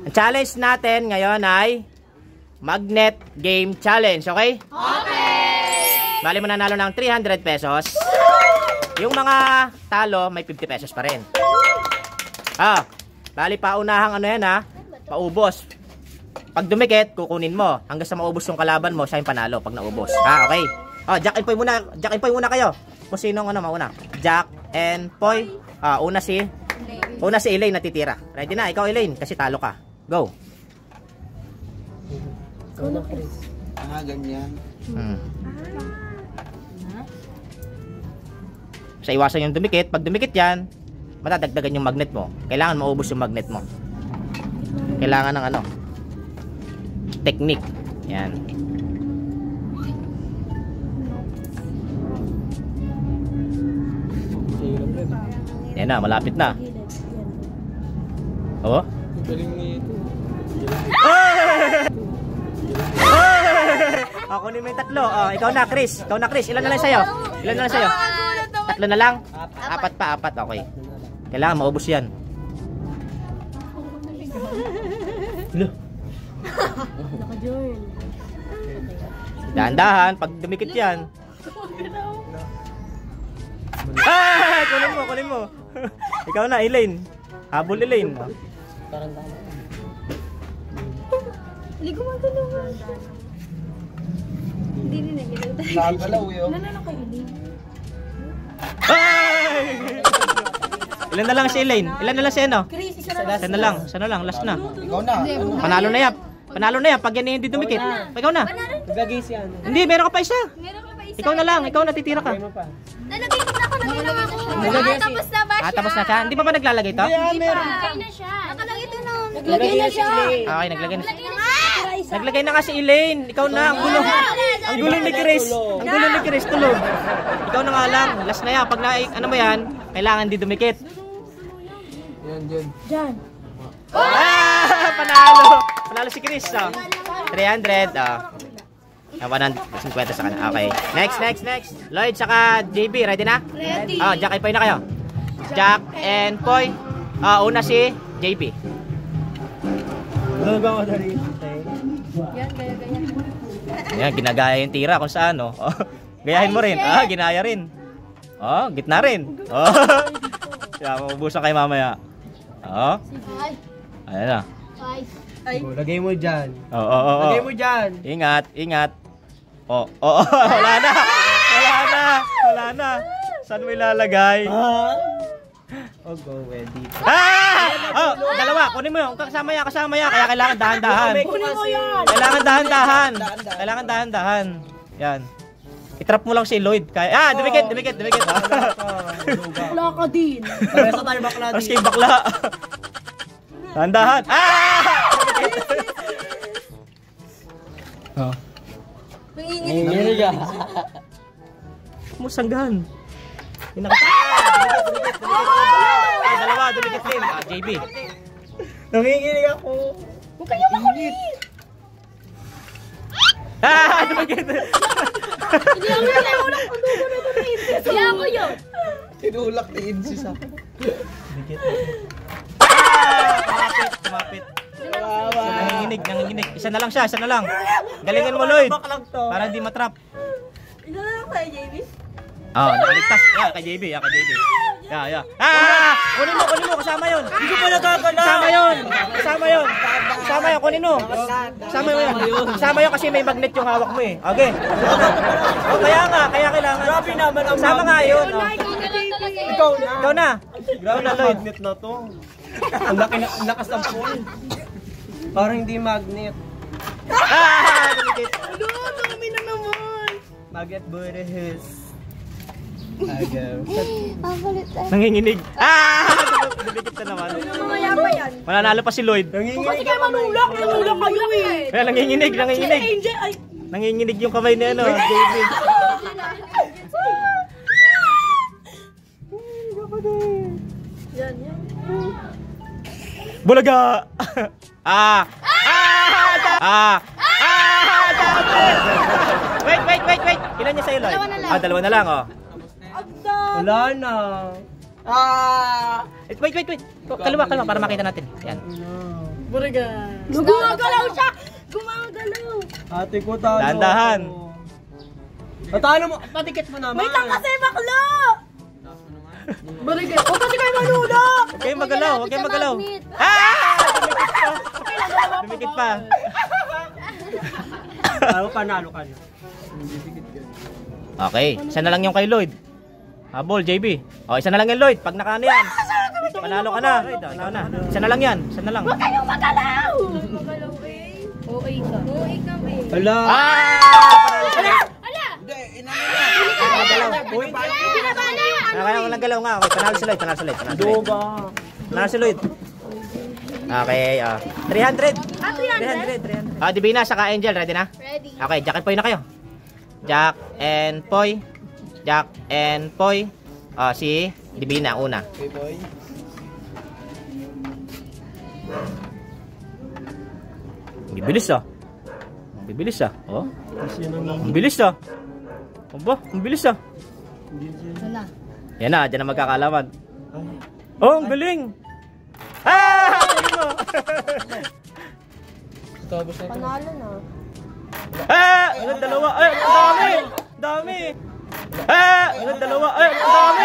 Ang challenge natin ngayon ay Magnet Game Challenge, okay? Okay! Bali mo nanalo ng 300 pesos. Yung mga talo, may 50 pesos pa rin. Bali paunahang ano yan ha, paubos. Pag dumikit, kukunin mo. Hanggang sa maubos yung kalaban mo, siya yung panalo pag naubos. Okay? Jack and Poy muna. Jack and Poy muna kayo. Kung sinong ano mauna. Jack and Poy. Una si Elaine natitira. Ready na? Ikaw Elaine, kasi talo ka. Go. Ganyan. Sa iwasan yung dumikit. Pag dumikit yan, matadagdagan yung magnet mo. Kailangan maubos yung magnet mo. Kailangan ng ano, technique. Yan. Yan na, malapit na. Oh? Ako ni may tatlo. Ikaw na, Chris. Ikaw na, Chris. Ilan na lang sa'yo? Ilan na lang sa'yo? Tatlo na lang? Apat pa, apat. Okay. Kailangan maubos yan. Dahan-dahan. Pag dumikit yan. Kunin mo. Ikaw na, Elaine. Habol, Elaine. Hindi ko matulungan. Hindi rin nagalaw tayo. Nakagalaw yun. Nanalo kay Elaine. Ilan na lang si Elaine? Ilan na lang si ano? Chris, isa na lang. Last na. Ikaw na. Panalo na yan. Pag yan hindi dumikit. Ikaw na. Naglagay siya. Hindi, meron ka pa isa. Meron ka pa isa. Ikaw na lang. Ikaw natitira ka. Nalagay na ako. Tapos na ba siya? Tapos na siya. Hindi pa ba naglalagay to? Hindi pa. Naglagay na siya. Nakalagay ito nun. Naglagay na siya. Okay, naglagay na. Naglagay na nga si Elaine. Ikaw na. Ang gulo. Ang gulo ni Chris. Ang gulo ni Chris. Tulog. Ikaw na nga lang. Last na yan. Pag ano mo yan, kailangan di dumikit. Yan. Diyan. Panalo si Chris. 300. 150 sa kanya. Okay. Next. Lloyd saka JB. Ready na? Ready. Jack and Poy na kayo. Jack and Poy. Una si JB. Ano ba ako na rin? Yan, gaya-gaya. Yan, ginagaya yung tira kung saan, no? Gayahin mo rin. Ginaya rin. Gitna rin. Kaya maubusan kayo mamaya. Ayan na. Lagay mo dyan. Lagay mo dyan. Ingat. Wala na. Saan mo ilalagay? Go, ready. Dalawa. Kunin mo yun. Kasama yan. Kaya kailangan dahan-dahan. Kunin mo yan. Kailangan dahan-dahan. Yan. I-trap mo lang si Lloyd. Dumikit. Wala ka din. Pareso tayo bakla din. Tapos bakla. Dahan-dahan. Nanginginig ka. Musanggan. Dalawa, dumikit din. JB. Nanginginig ako. Huwag kayo makulit. Dumikit. Hindi ako tinulak. Hindi ako yun. Tinulak ni Insi sa. Kumapit. Nanginginig. Isa na lang siya. Galingan mo, Lloyd. Para hindi matrap. Ito na lang tayo, JB. Nakaligtas. Kay JB. Kunin mo. Kasama yun. Hindi ko pa nagagala. Kasama yun. Kunin mo. Kasama yun kasi may magnet yung hawak mo eh. Okay. Kaya kailangan. Grabe naman ang Kasama nga yun. Ikaw na. Ikaw na, Lloyd. Magnet na to. Ang lakas ng phone. Parang hindi magnet. Dumikit. Dumi na naman. Magnet Burehis. Nanginginig. Dumikit na naman. Mamaya pa yan. Mananalo pa si Lloyd. Kasi kayo manulak kayo eh. Kaya nanginginig. Angel, ay. Nanginginig yung kamay ni ano, JB. Yan. Bulaga! Wait! Ilan niya sa'yo, Lloyd? Dalawa na lang, Wala na. Wait. Kaliwa, para makita natin. Yan. Buriga. Gumagalaw siya! Gumagalaw! Ate ko, talo. Dahan-dahan. Talo mo, patikit mo naman. Wait lang kasi, bakla! Buriga. O, kasi kayo manulak! Huwag kayong magalaw, huwag kayong magalaw. Ah! Dumikit pa. Talo, panalo ka na. Okay, isa na lang yung kay Lloyd. Habol, JB. O, isa na lang yung Lloyd. Pag nakaano yan, panalo ka na. Panalo na. Isa na lang yan, isa na lang. Huwag kayong magalaw! Magalaw eh. Okay ka. Okay ka, eh. Hala. Ala! Ala! Hindi, inano Uy, paano? Pinabala! Walang galaw nga. Okay, panalo si Lloyd, panalo si Lloyd. Panalo si Lloyd. Duga. Panalo si Lloyd. Okay, 300. Ah, 300? 300. Divina, saka Angel, ready na? Ready. Okay, Jack and Poy na kayo. Jack and Poy. Jack and Poy. Si Divina, una. Okay, boy. Ang bibilis ah. Ang bibilis ah. Oh. Ang bilis ah. Aba, ang bilis ah. Wala. Yan na, dyan na magkakalaman. Oh, ang galing. Ah! Galing mo. Tapos na ito. Panalo na. Ah! Ang dalawa. Ay, ang dami. Dami. Ah! Ang dalawa. Ay, ang dami.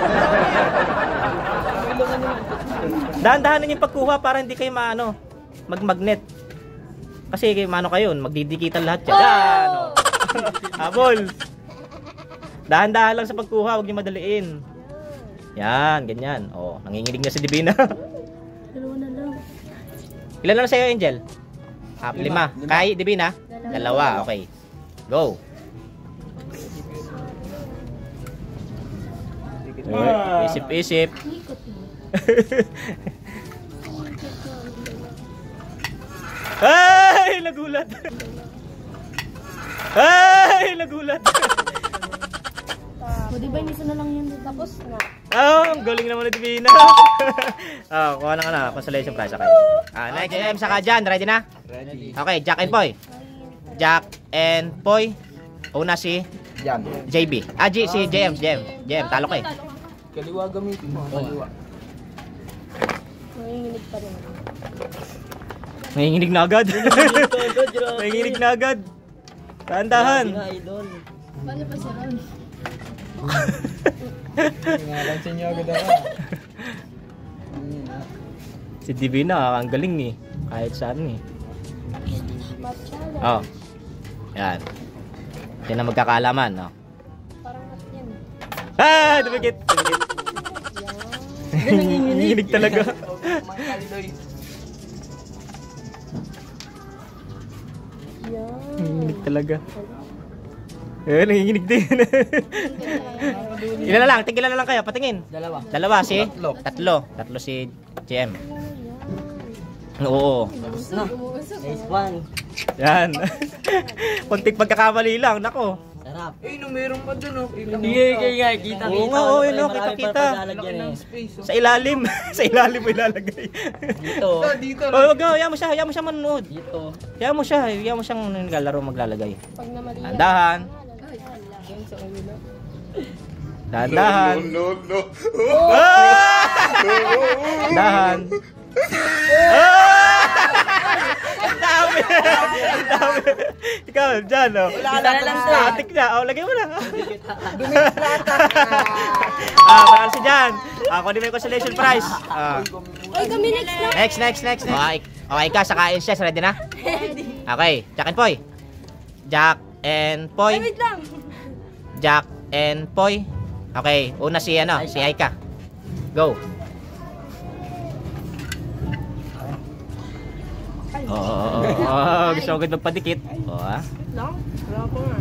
Dahan-dahanin yung pagkuha para hindi kayo maano, magmagnet. Kasi maano kayo, magdidikitan lahat yan. Yan. Oh. Habol. Dahan-dahan lang sa pagkuha, huwag niyo madaliin. Yan, ganyan. Oh, nanginginig na si Divina. Dalawa na lang. Ilan na sa'yo, Angel? 5. Kay Divina? 2. Okay. Go. Isip-isip. Ay, nagulat. Ay, nagulat. O, di ba yung isa na lang yan? Tapos na. Ang galing naman ni Divina. Kuha na ka na. Consolation prize. Okay. Next time saka dyan. Ready na? Ready. Okay, Jack and Poy. Jack and Poy. Una si Yan. JB. Si JM, talo ka eh. Kaliwa gamitin mo. Kaliwa. Nanginginig pa rin. Nanginginig na agad. Nanginginig na agad. Dahan-dahan. Paano pa siya ron? Ngalan sa inyo agad ako. Si Divina, ang galing eh. Kahit saan eh. Oh. Yan. Yan ang magkakaalaman. Oh. Parang natin yan. Ah! Dumikit! Nanginginig talaga. Nanginginig talaga. Nanginginig din. Ilan na lang? Tigilan na lang kayo. Patingin. Dalawa si? Tatlo si JM. Oo. Nice one. Yan. Kunting pagkakamali lang. Nako. Sarap. Eh, no, meron pa dun, oh. Sige, kaya kita. Oo nga, oo, yun, oh, kita-kita. Laki ng space, oh. Sa ilalim. Sa ilalim mo ilalagay. Dito. Dito, Oh, wag hayaan mo siya manonood. Dito. Hayaan mo siyang naglalaro maglalagay. Pag namali. Dahan. Dahan. no. Dahan. Ang dami. Ang dami. Ikaw, dyan, oh. Static na. Oh, lagay mo na. Mahal si Jan. Ako din may consolation prize. Ay, kami next na. Next. Okay ka, sakain siya. Ready na? Okay, Jack and Poy. Jack and Poy. Ay, wait lang. Jack and Poy. Okay, una si Aika. Go. Gusto ko agad magpadikit. Lang? Wala pa nga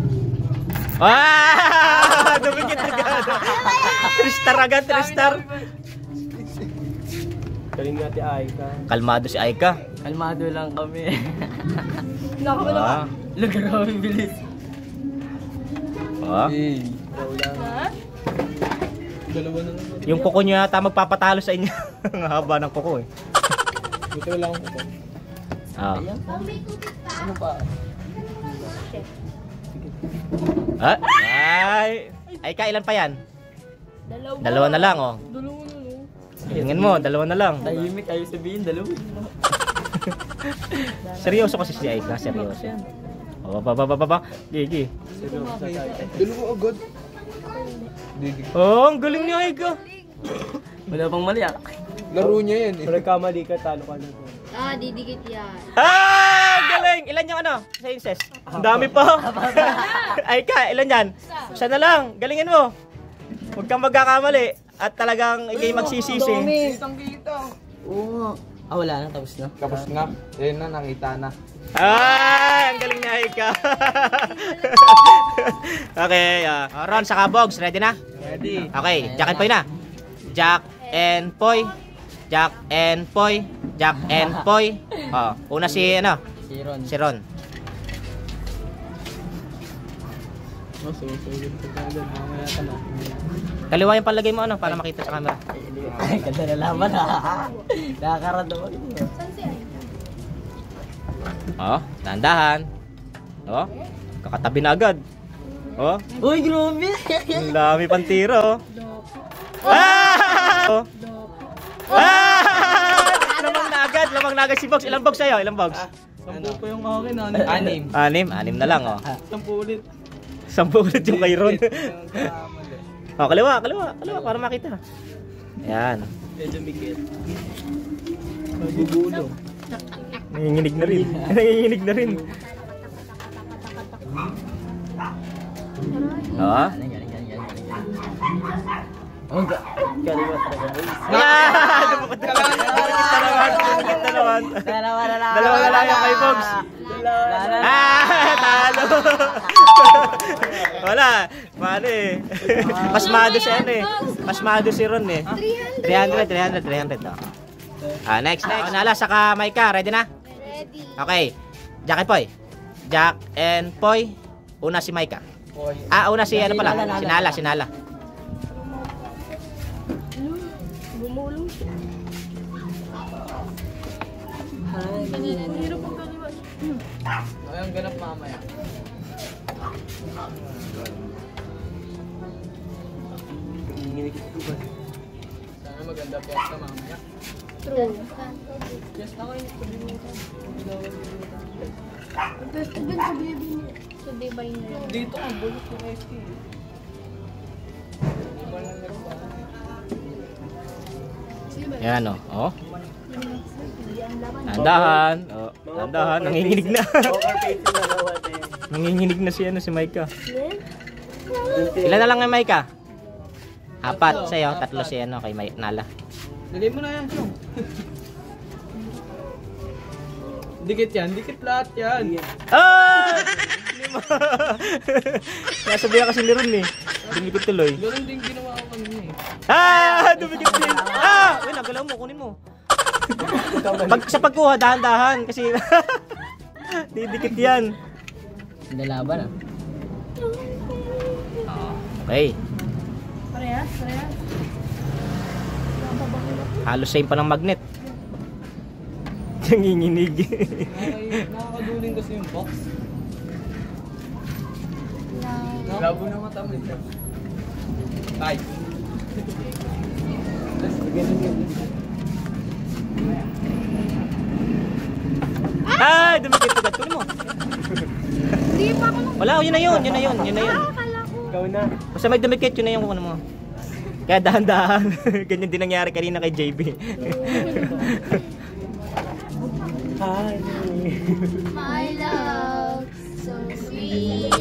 eh. Dumikit agad. 3-star agad, 3-star. Galing nga ti Aika. Kalmado si Aika. Kalmado lang kami. Ah. Grabe bilis. Ah. Dalawa na naman. Yung kuko niya yata magpapatalo sa inyo. Ang haba ng kuko eh. Dito lang ako. Ano pa? Ay, kailan pa yan? Dalawa. Dalawa na lang, oh. Dalawa na lang. Tingnan mo, dalawa na lang. Tahimik, ayaw sabihin, dalawa. Seryoso kasi si Aika, seryoso. Oh, baba. Gigi. Dalawa agad. Didi. Oh, ang galing ni Aika. Wala pang mali ah. Laro niya yan eh. Kung nagkamali ka, talo ka na. Ah, didikit yan. Ah, galing. Ilan yung ano? Sa incest? Ang dami pa. Aika, ilan yan? Siya na lang. Galingin mo. Huwag kang magkakamali. At talagang ikay magsisisi. Kitang-kita. Oo. Ah, wala na. Tapos na. Tapos na. Ayun na, nakita na. Ah, ang galing ni Aika. Okay, Ron, saka Bogs, ready na? Ready. Okay, Jack and Poy na. Jack and Poy. Jack and Poy. Jack and Poy. Oh, una si ano? Si Ron. Si Ron. Oh, so ka agad. Mamaya ka na. Kaliwa yung palagay mo ano para makita sa camera. Ay, ganda na laban ah. Nakakaramdaman mo. Saan si Ay? Oh, dahan-dahan. Oh, kakatabi na agad. Oh, Uy, grabe! ang dami pang tiro. Ah! Oh. Ah! Lamang na agad si Bogs. Ilang Bogs sa'yo? Ilang Bogs? 10 pa yung akin. 6. 6 na lang oh. 10 ulit. 10 ulit yung kay Ron. Oh, kaliwa para makita. Ayan. Medyo bigil. Magugulo. Nanginginig na rin. Oh. Oh, kaliwa talaga. Dumukit na naman. Dalawa na lang. Dalawa na lang yung kay Bogs. Talo. Wala. Paano eh. Pasmado si ano eh. Pasmado si Ron eh. 300. Oh. Next. Nala, saka Maika. Ready na? Ready. Okay. Jack and Poy. Jack and Poy. Una si Maika. Una si ano pala? Sinala. Bumulong siya. Hirap ang kaliwa. Ayun, ganap mamaya. Sana maganda po ka mamaya. True. Yes, ako yung Best event sa baby niya. Sa baby niya. dito ang bulot ng SK. Yan o. Oh. Dahan. Oh. Dahan. Nanginginig na. Nanginginig na si Maika. Ilan na lang kay Maika? 4 sa'yo. 3 si kay Nala. Lagay mo na yan, Chong. Dikit yan, dikit lahat yan. Ah! Nasabihan kasi ni Ron eh. Dumikot tuloy. Ganun din ginawa ko kanina eh. Ah! Dumikot din. Uy, nagalaw mo. Kunin mo. Sa pagkuha, dahan-dahan. Kasi didikit yan. Dalaban ah. Okay. Parehas. Halos same pa ng magnet. Nanginginig. Nakakaduling kasi yung box. Labo na mata mo ito. Ay. Dumikit agad. Kunin mo. Hindi pa ako. Wala, yun na yun. Akala ko. Ikaw na. Basta may dumikit, yun na yung kukunin mo. Kaya dahan-dahan. Ganyan din nangyari kanina kay JB. My love, so sweet.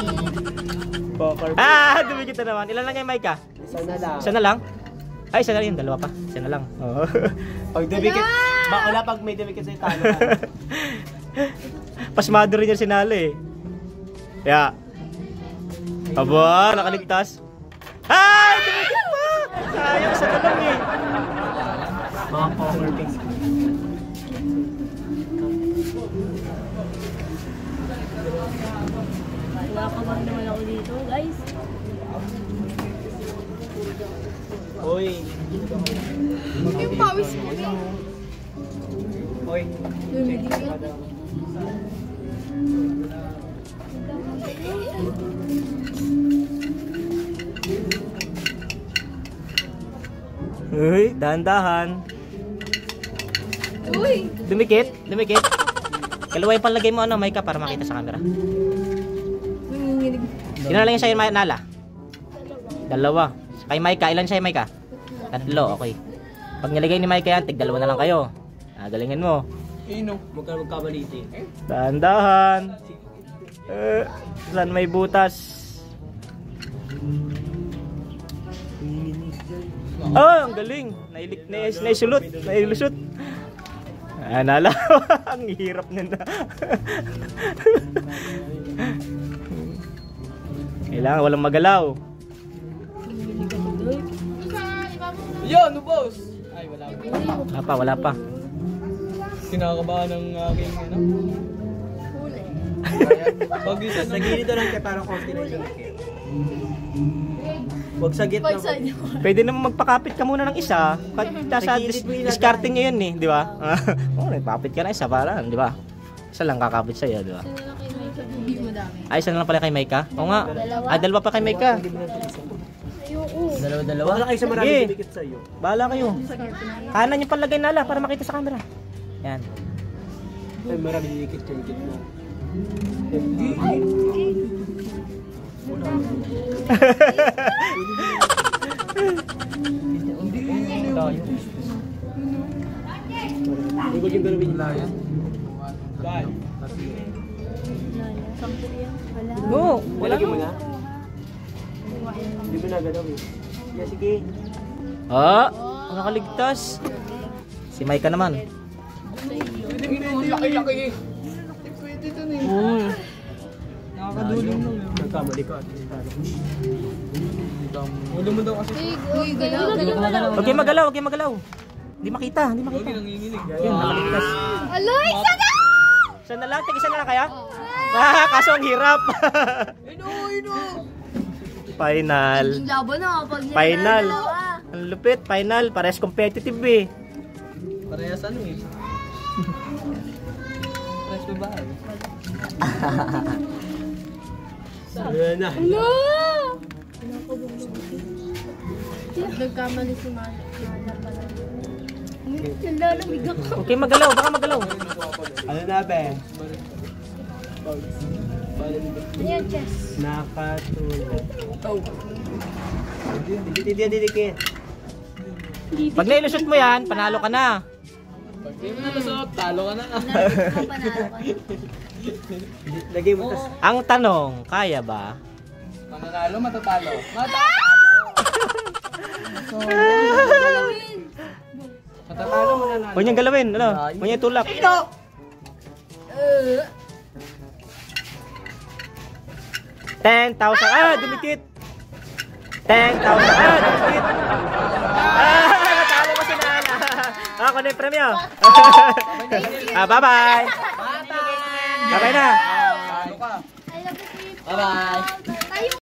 Dumikit na naman. Ilan lang yung Maika? Isa na lang. Ay, isa na lang. Dalawa pa. Isa na lang. Oo. Pag dumikit, wala pag may dumikit sa'yo, talo ka. Pasmado rin yung sinala eh. Kaya. Aba, nakaligtas. Dumikit pa! Sayang, isa na lang eh. Mga power face. Wala ka bang naman ako dito, guys? Uy. Yung pawis ko. Uy. Lumigil ka. Uy, dahan-dahan. Uy! Dumikit. Kaliway palagay mo ano, Maika, para makita sa camera. Nanginginig. Ilan lang yung sa'yo, Nala? Dalawa. Kay Maika, ilan siya, Maika? 3, okay. Pag nilagay ni Maika yan, tig-2 na lang kayo. Galingan mo. Magkabaliti. Dahan-dahan. Saan may butas? Ang galing. Nailusot. Nala. Ang hirap nila. Kailangan walang magalaw. Yo, no boss! Ay, Wala pa. Kinakabahan ng aking ano? Huli. Pag isa Sa gilid lang kaya parang konti na yung Huwag sa gitna. Pag sa'yo. Pwede naman magpakapit ka muna ng isa. Sa discarding nyo yun eh, di ba? Oo, nagpakapit ka na isa para, di ba? Isa lang kakapit sa'yo, di ba? Sino na kay Mike? Hindi mo dami. Ay, isa na lang pala kay Maika? Oo nga. Dalawa. Dalawa pa kay Maika. Ayoko. Dalawa. Wala kayo sa marami Sige. dumikit sa'yo. Bahala kayo. Kanan yung palagay nala para makita sa camera. Yan. Ay, marami dumikit yung gitna. Hindi ko yung galawin yung layan. Dahil. Sampo yan. Wala. No, wala. Lagi mo na? Hindi mo na galawin. Yeah, sige. Ang nakaligtas. Si Maika naman. Laki-laki. Pwede ito eh. Nakakaduling lang yun. Nagkamali ka. Ulo mo daw kasi. Uy, galaw. Huwag kayong magalaw. Hindi makita. Huwag nanginginig. Yun, nakaligtas. Aloy, isa na! Isa na lang, tig-isa na lang kaya? Kaso ang hirap. Final. Yung laban na kapag Final. Ang lupit, final. Pares competitive eh. Parehas ano eh. Parehas babae. Ayan na. No! Nagkamali si Mana pala. Lalamig ako. Okay, magalaw. Baka magalaw. Ano na, be? Ayan, chess. Nakatulog. Didikit. Pag nailusot mo yan, panalo ka na. Pag di mo nalusot, talo ka na. Panalo ka. Lagay mo tas. Ang tanong, kaya ba? Mananalo, matatalo. Matatalo, mananalo. Huwag niyang galawin. Ano? Huwag niyang tulak. Ito! 10,000. Dumikit. 10,000. Dumikit. Natalo ko si Nana. Ako na yung premyo. Bye-bye. Bye-bye na. I love you. Bye-bye.